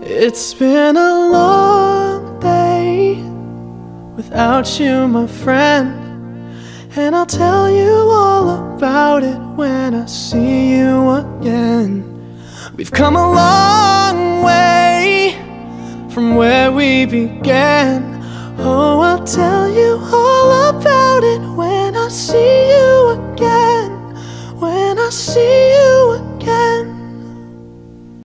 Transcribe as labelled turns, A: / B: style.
A: It's been a long day without you, my friend, and I'll tell you all about it when I see you again. We've come a long way from where we began.